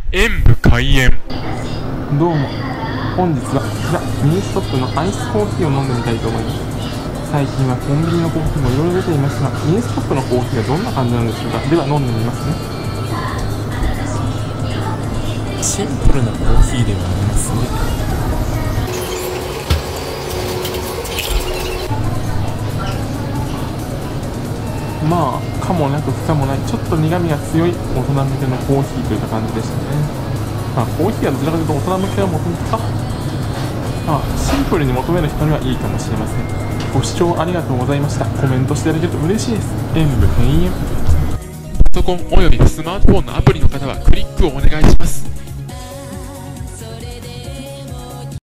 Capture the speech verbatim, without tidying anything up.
演武開演。 どうも、本日はこちらミニストップのアイスコーヒーを飲んでみたいと思います。最近はコンビニのコーヒーもいろいろ出ていますが、ミニストップのコーヒーはどんな感じなんでしょうか。では飲んでみますね。 シンプルなコーヒーではありますね。 まあ、可もなく不可もない、ちょっと苦味が強い大人向けのコーヒーといった感じでしたね。まあ、コーヒーはどちらかというと大人向けを求めたか、まあ、シンプルに求める人にはいいかもしれません。ご視聴ありがとうございました。コメントしていただけると嬉しいです。演武閉園。 パソコンおよびスマートフォンのアプリの方はクリックをお願いします。